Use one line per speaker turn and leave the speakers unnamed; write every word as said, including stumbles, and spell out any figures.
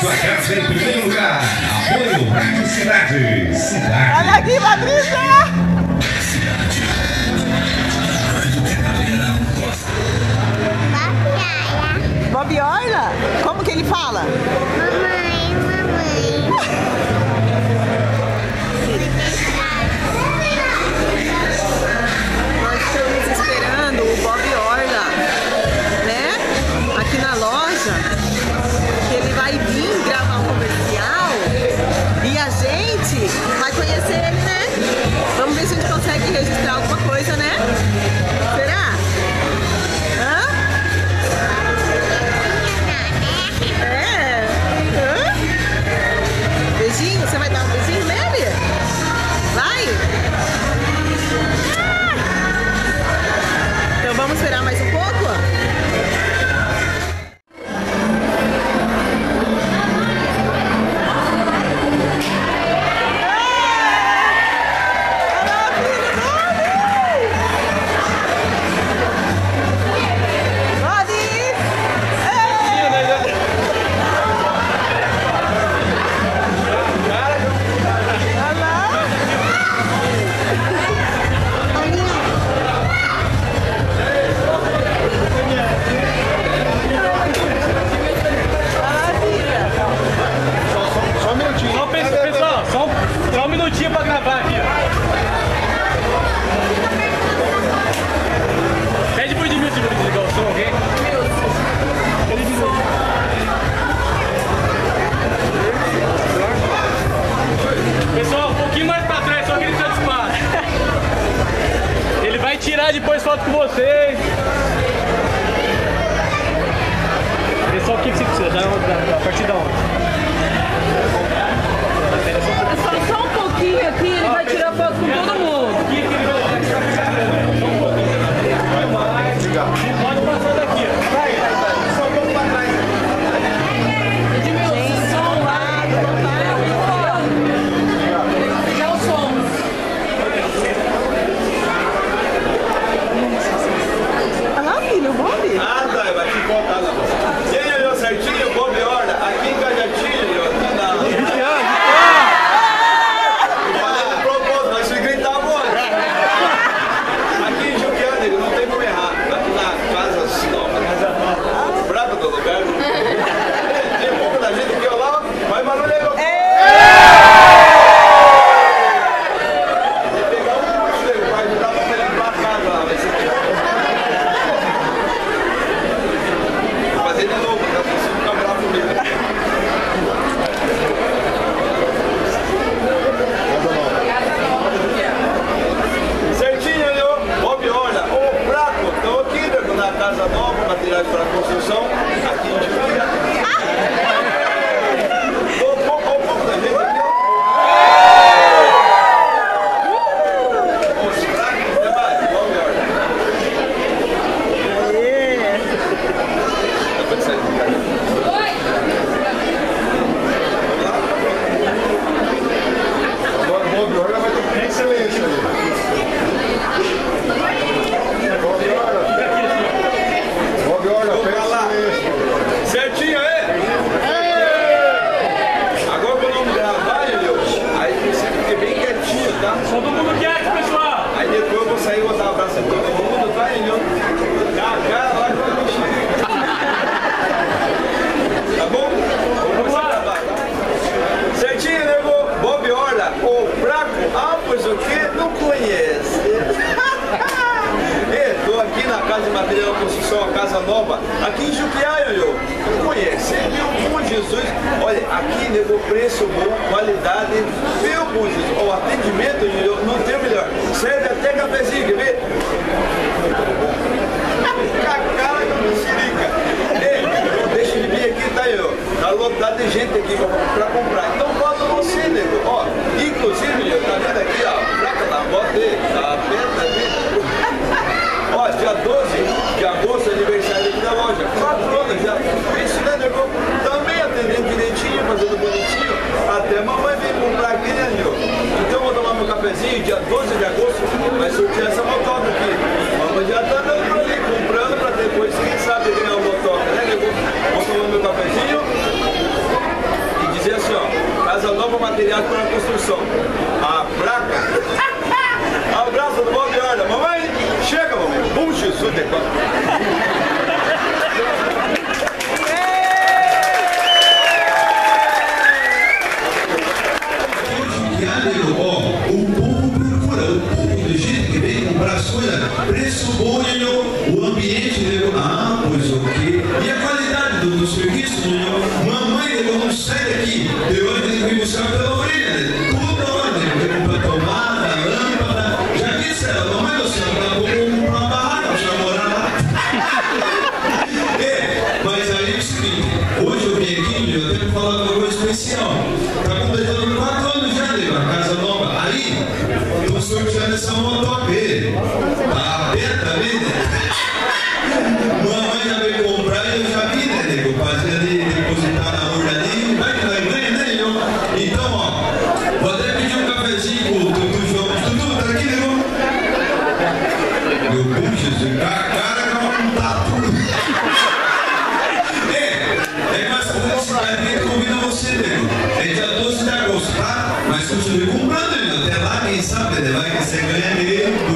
Sua casa em primeiro lugar. Apoio Rádio Cidade. Cidade.
Olha aqui, Patrícia! Bob Orla? Como que ele fala?
Mamãe, mamãe.
Nós estamos esperando o Bob Orla, né? Aqui na loja, que ele vai vir gravar um comercial e a gente vai conhecer ele, né? Vamos ver se a gente consegue registrar alguma coisa, né? Será? Hã? É? Hã? Beijinho? Você vai dar um beijinho nele? Vai? Então vamos esperar mais um pouco?
Pra gravar aqui, ó. Pede pro Edmilson de desligar o som, ok? Ele desligou. Pessoal, um pouquinho mais pra trás, só que ele já dispara. Ele vai tirar depois foto com vocês. Pessoal, o que você precisa? Da, a partir da onde?
Só, só um pouquinho aqui, ele vai tirar foto com todo mundo.
Pode passar daqui, ó. Vai, vai, vai. Só um pouco pra trás.
Tem som lá, pegar o som. Olha lá, filho, o Bob.
Ah, tá, vai te contar lá. E aí, olhou certinho, Bob Orla, aqui em Cajati, aqui na... para construção aqui em Juquia. Tô pouco, pouco da gente aqui, ó. Os fracos demais, igual melhor. Tá pensando, cara? Agora o Bob Orla vai ter excelência ali. Certinho aí? Agora quando vamos gravar, aí você fica bem quietinho, tá?
Todo mundo quieto, pessoal!
Aí depois eu vou sair e vou dar um abraço a todo mundo, tá, Ilhão? Cara, lá com a bexiga. Tá bom? Vamos lá gravar, tá? Certinho, nego? Bob Orla, o fraco, ah, pois o que? Não conhece. Estou aqui na Casa de Material Construção, a Casa Nova, aqui em Juquiá, Ioiô. Não conhece, meu bom Jesus. Olha, aqui, nego, preço bom, qualidade, meu bom Jesus. O atendimento, Ioiô, não tem o melhor. Serve até cafezinho, quer ver? Com a cara de mexerica. Ei, deixa de vir aqui, tá, Ioiô? Tá lotado de gente aqui pra comprar. Então, falta você, nego. Ó, inclusive, Ioiô, tá vendo aqui, ó, placa da moto dele, tá perto da gente. Ó, dia doze de agosto, aniversário aqui da loja. Quatro anos já. Isso, né, nego? Também atendendo direitinho, fazendo bonitinho. Até a mamãe vem comprar aqui, né, nego? Então eu vou tomar meu cafezinho, dia doze de agosto, vai sortear essa moto. Wilson, a placa. Abraço do Bob Orla. Mamãe, chega, mamãe. Bom Jesus, de
preço bom, o ambiente, nego. Ah, pois ok. E a qualidade do, do serviço, nego? Mamãe, nego, não sai daqui. Eu vou ter que me buscar pela orelha, nego. Toda hora, nego. Tem que comprar tomada, lâmpada. Já disse ela, mamãe do céu, ela vou comprar uma barraca pra morar lá. É, mas aí é o seguinte, hoje eu vim aqui, eu tenho que falar de uma coisa especial. Tá completando quatro anos já, nego, a casa nova. Aí, eu estou sorteando essa moto A P. Tá aberta, vendo? Mamãe já veio comprar e eu já vi, né, nego? Fazia de depositar na urna ali, vai que vai ganha, né, nego? Então, ó, vou até pedir um cafezinho pro Dudu João. Dudu, tá aqui, nego? Meu bom Jesus, cara, cara, não tá tudo. É, é com essa felicidade que convida você, nego. É dia doze de agosto, tá? Mas continue comprando, nego. Até lá, quem sabe, né? Vai que você ganha mesmo.